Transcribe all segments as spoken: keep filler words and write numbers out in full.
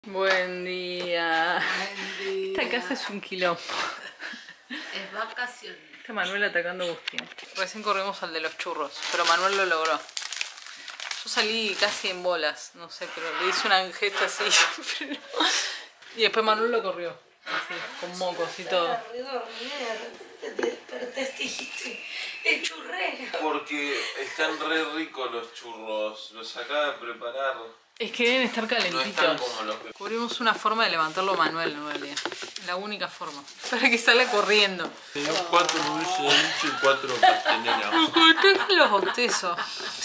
Buen día. Buen día. Esta casa es un quilombo. Es vacaciones. Está Manuel atacando a Agustín. Recién corrimos al de los churros, pero Manuel lo logró. Yo salí casi en bolas, no sé, pero le hice una gesta así. Pero... Y después Manuel lo corrió, así, con mocos y todo. Te despertaste y dijiste, el churrero. Porque están re ricos los churros, los acaba de preparar. Es que deben estar No calentitos. están como los que... Cubrimos una forma de levantarlo Manuel, en realidad. La única forma. Para que salga corriendo. Tengo cuatro dulces de leche y cuatro pasteleras. Tengo los bostezos.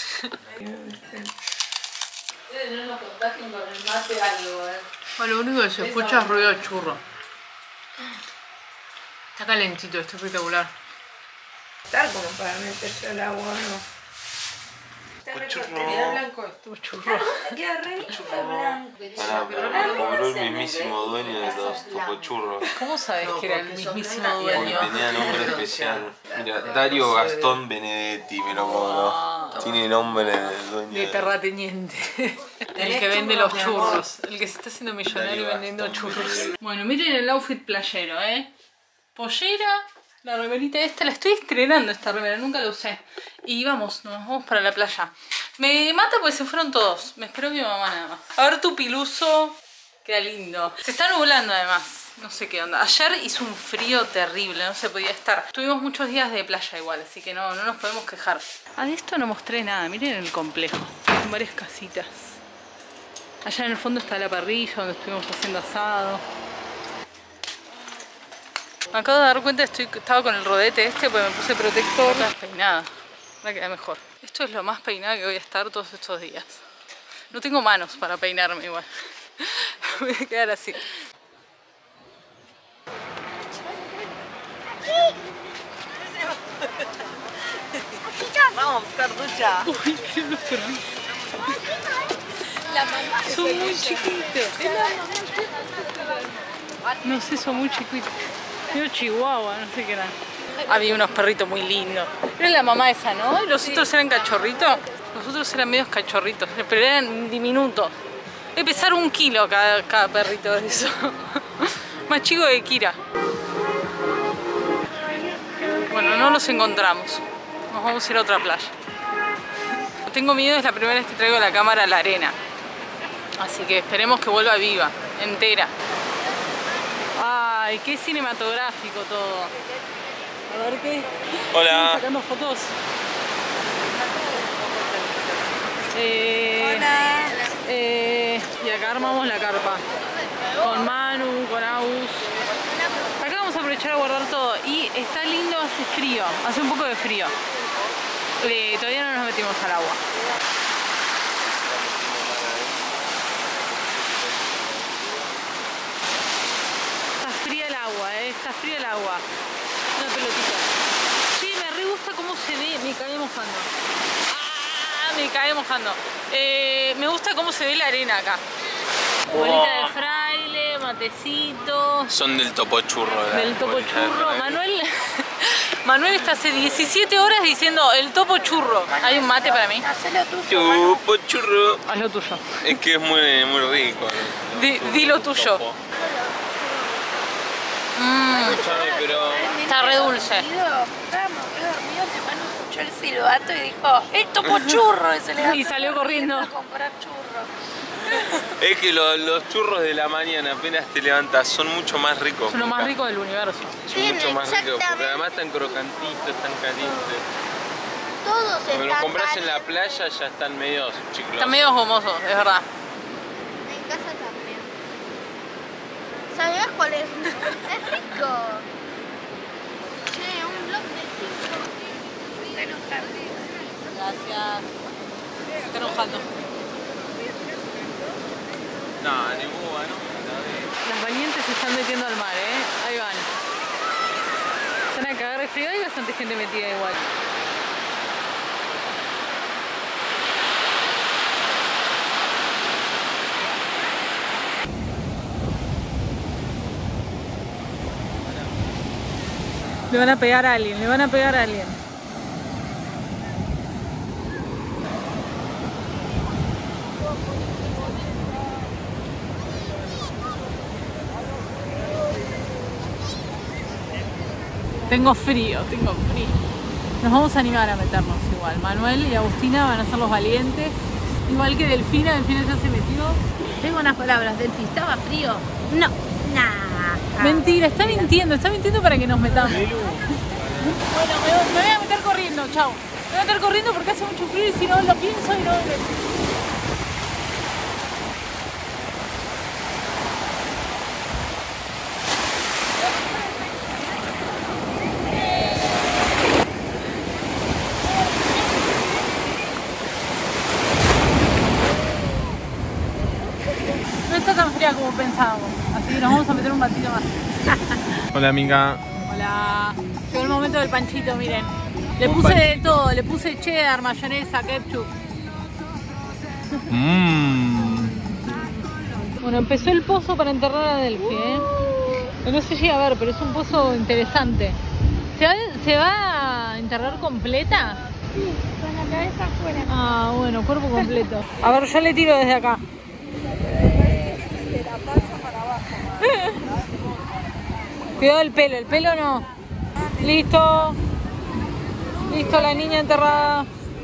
Ustedes no nos contagien con el mate algo, eh. Bueno, lo único que se escucha es ruido de churro. Está calentito, está espectacular. Está como para meterse al agua, ¿no? Churro. Queda blanco esto. Churro. Queda re blanco. Para, cobró el mismísimo dueño de los topochurros. ¿Cómo sabes que era el mismísimo Porque dueño? tenía nombre especial. Mira, Dario Gastón Benedetti me lo cobró. Tiene nombre del dueño. De terrateniente. El que vende los churros. El que se está haciendo millonario vendiendo churros. Bueno, miren el outfit playero, ¿eh? Pollera, la remerita esta. La estoy estrenando esta remera, nunca la usé. Y vamos, nos vamos para la playa. Me mata porque se fueron todos. Me espero mi mamá nada más. A ver tu piluso. Queda lindo. Se está nublando además. No sé qué onda. Ayer hizo un frío terrible, no se podía estar. Tuvimos muchos días de playa igual, así que no, no nos podemos quejar. Ah, de esto no mostré nada. Miren el complejo. Son varias casitas. Allá en el fondo está la parrilla donde estuvimos haciendo asado. Me acabo de dar cuenta que estoy, estaba con el rodete este porque me puse protector. Estás peinada. Me queda mejor. Esto es lo más peinada que voy a estar todos estos días. No tengo manos para peinarme igual. Voy a quedar así. Vamos a buscar ducha. Uy, miren los perritos. La mamá Son muy chiquitos. No sé, son muy chiquitos. Yo chihuahua, no sé qué eran. Había unos perritos muy lindos. Era la mamá esa, ¿no? ¿Y los sí. otros eran cachorritos? Los otros eran medios cachorritos, pero eran diminutos. Debe pesar un kilo cada, cada perrito de eso. Más chico que Kira. Bueno, no los encontramos. Nos vamos a ir a otra playa. Tengo miedo, es la primera vez que traigo la cámara a la arena. Así que esperemos que vuelva viva, entera. Ay, qué cinematográfico todo. A ver qué. Hola. Estamos sacando fotos. Eh, Hola. Eh, y acá armamos la carpa. Con Manu, con Agus. Acá vamos a aprovechar a guardar todo. Y está lindo, hace frío. Hace un poco de frío. Eh, todavía no nos metimos al agua. Está fría el agua, eh. Está fría el agua. Una pelotita. Sí, me re gusta cómo se ve. Me cae mojando. Ah, me cae mojando. Eh, me gusta cómo se ve la arena acá. Bolita de fraile, matecito. Son del topochurro. Del topochurro. Manuel, Manuel está hace diecisiete horas diciendo el topochurro. ¿Hay un mate para mí? Hacelo tuyo. Topochurro. Haz lo tuyo. Es que es muy, muy rico. Di, di lo tuyo. Mm, pero... está re dulce. Estábamos re dormidos y Manu escuchó el silbato y dijo, ¡el topochurro! Y se le Y salió corriendo. a comprar churros. Es que los, los churros de la mañana apenas te levantas son mucho más ricos. Son lo más rico del universo. Son mucho más ricos, porque además están crocantitos, están calientes. Todos Cuando los están compras en la calientes. playa ya están medio chiclosos. Están medio gomosos, es verdad. En casa también. ¿Sabías cuál es? Es rico. Che, un blog de cinco. Está enojadísimo. Gracias. Se está enojando. No, ni boba, ¿no? Las bañantes se están metiendo al mar, ¿eh? Ahí van. Se van a cagar de frío y hay bastante gente metida igual. Le van a pegar a alguien, le van a pegar a alguien. Tengo frío, tengo frío. Nos vamos a animar a meternos igual. Manuel y Agustina van a ser los valientes. Igual que Delfina, Delfina ya se metió. Tengo unas palabras, Delfi. ¿Estaba frío? No. Nah. Mentira, está mintiendo, está mintiendo para que nos metamos. Bueno, me, me voy a meter corriendo, chao. Me voy a meter corriendo porque hace mucho frío y si no lo pienso y no lo meto. No está tan fría como pensábamos, así que nos vamos a meter un ratito más. Hola, amiga. Hola. Llegó el momento del panchito, miren. Le puse de todo, le puse cheddar, mayonesa, ketchup. Mmm. Bueno, empezó el pozo para enterrar a Delphi, ¿eh? No se llega a ver, pero es un pozo interesante. ¿Se va, ¿se va a enterrar completa? Sí, con la cabeza afuera. Ah, bueno, cuerpo completo. A ver, yo le tiro desde acá. De la panza para abajo. Cuidado el pelo, el pelo no. Listo. Listo, la niña enterrada.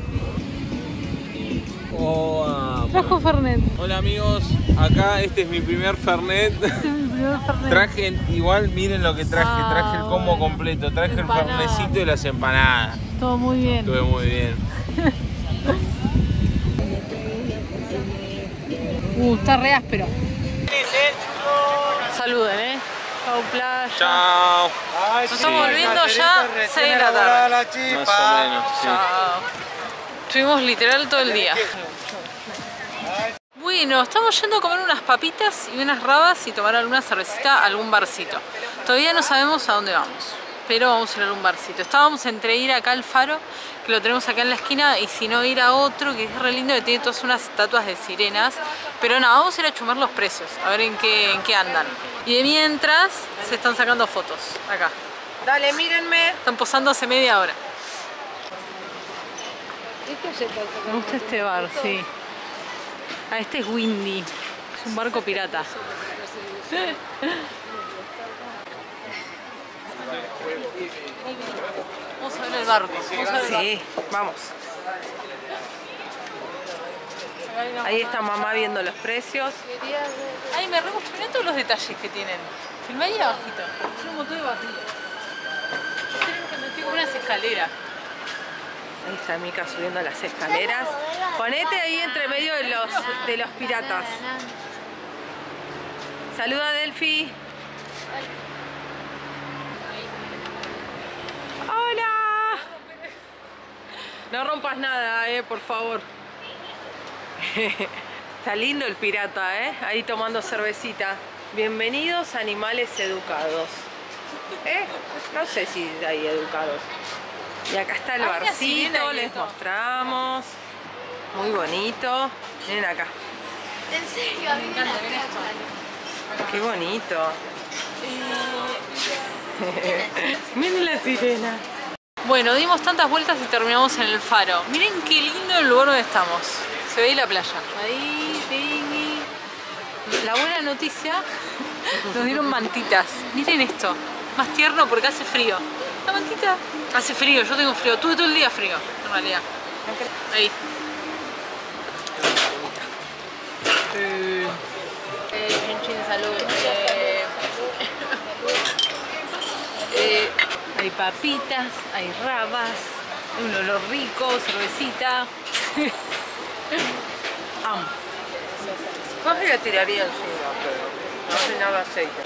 Oh, Trajo Fernet. hola amigos, acá este es mi primer Fernet. Este es mi primer Fernet. Traje, igual miren lo que traje, Ah, traje el combo bueno. completo, traje Empanada. el Fernecito y las empanadas. Todo muy bien. Estuve muy bien. Uh, está re áspero. Saluden, eh. Chau, playa. Chao. Nos estamos volviendo ya seis de la tarde. Más o menos, sí. Chao. Estuvimos literal todo el día. Bueno, estamos yendo a comer unas papitas y unas rabas y tomar alguna cervecita a algún barcito. Todavía no sabemos a dónde vamos, pero vamos a ir a algún barcito. Estábamos entre ir acá al faro, que lo tenemos acá en la esquina, y si no ir a otro, que es re lindo, que tiene todas unas estatuas de sirenas. Pero nada, vamos a ir a chumar los precios, a ver en qué, en qué andan. Y de mientras, se están sacando fotos, acá. Dale, mírenme. Están posando hace media hora. Me gusta este bar, sí. Ah, este es Windy. Es un barco pirata. Vamos a ver el barco. Vamos a ver el Sí, vamos. barco. Ahí está mamá viendo los precios. Ay, me re emocioné todos los detalles que tienen. Filmá ahí abajito. Tiene un montón de vacío. Tenemos que meter unas escaleras. Ahí está Mica subiendo las escaleras. Ponete ahí entre medio de los, de los piratas. Saluda, Delphi. Hola. No rompas nada, eh, por favor. Está lindo el pirata, eh. Ahí tomando cervecita. Bienvenidos, animales educados. ¿Eh? No sé si hay educados. Y acá está el Hay una barcito, sirena y les todo. mostramos. Muy bonito. Miren acá. En serio, a mí me encanta, miren encanta. Qué bonito. Miren la sirena. Bueno, dimos tantas vueltas y terminamos en el faro. Miren qué lindo el lugar donde estamos. Se ve ahí la playa. Ahí, tingui. La buena noticia, nos dieron mantitas. Miren esto, más tierno porque hace frío. La mantita. Hace frío, yo tengo frío. Tuve todo el día frío, en realidad. Ahí. Eh, Chin, salud. Eh, eh, hay papitas, hay rabas, hay un olor rico, cervecita. Amo. Yo se la tiraría encima, pero no hace nada aceite.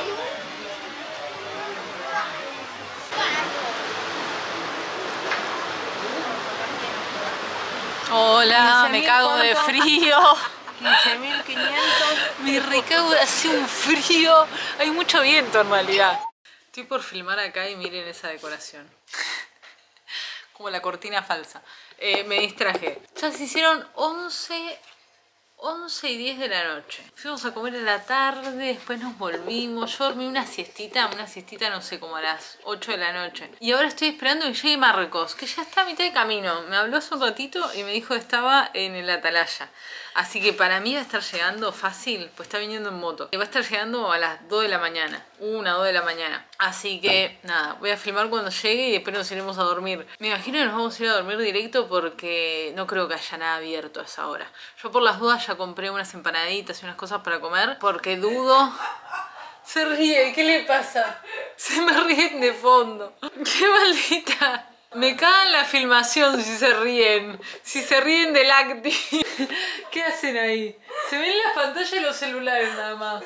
Hola, me cago de ¿cuánto? frío. quince mil quinientos. Me recago, hace un frío. Hay mucho viento en realidad. Estoy por filmar acá y miren esa decoración. Como la cortina falsa. Eh, me distraje. Ya se hicieron once, once y diez de la noche. Fuimos a comer en la tarde, después nos volvimos. Yo dormí una siestita, una siestita no sé, como a las ocho de la noche. Y ahora estoy esperando que llegue Marcos, que ya está a mitad de camino. Me habló hace un ratito y me dijo que estaba en el Atalaya. Así que para mí va a estar llegando fácil, pues está viniendo en moto. Va a estar llegando a las dos de la mañana, una, dos de la mañana. Así que, nada, voy a filmar cuando llegue y después nos iremos a dormir. Me imagino que nos vamos a ir a dormir directo porque no creo que haya nada abierto a esa hora. Yo por las dudas ya compré unas empanaditas y unas cosas para comer porque dudo... Se ríe, ¿qué le pasa? Se me ríen de fondo. ¡Qué maldita! Me cagan la filmación si se ríen. Si se ríen del acting. ¿Qué hacen ahí? Se ven las pantallas de los celulares nada más.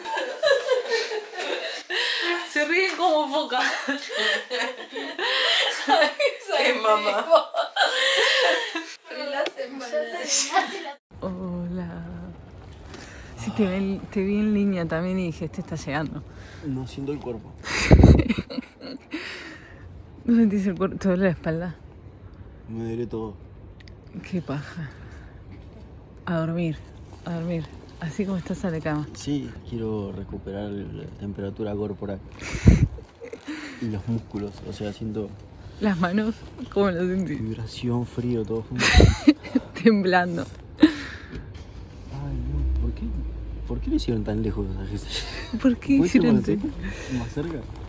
Se ríen como foca. Ay, mamá. Hola. Sí, te, ven, te vi en línea también y dije, este está llegando. No siento el cuerpo. ¿No sentís el cuerpo? ¿Te duele la espalda? Me duele todo. Qué paja. A dormir, a dormir. Así como estás a la cama. Sí, quiero recuperar la temperatura corporal. Y los músculos, o sea, siento... Las manos, ¿cómo lo sentís? Vibración, frío, todo junto. Temblando. Ay, no, ¿por qué? ¿Por qué lo hicieron tan lejos? ¿Por qué hicieron más, tan más cerca?